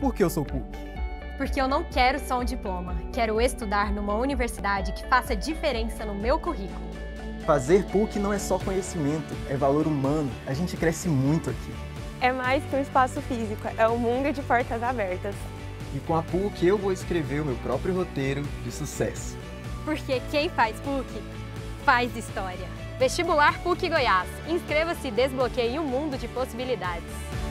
Por que eu sou PUC? Porque eu não quero só um diploma, quero estudar numa universidade que faça diferença no meu currículo. Fazer PUC não é só conhecimento, é valor humano. A gente cresce muito aqui. É mais que um espaço físico, é um mundo de portas abertas. E com a PUC eu vou escrever o meu próprio roteiro de sucesso. Porque quem faz PUC, faz história. Vestibular PUC Goiás. Inscreva-se e desbloqueie um mundo de possibilidades.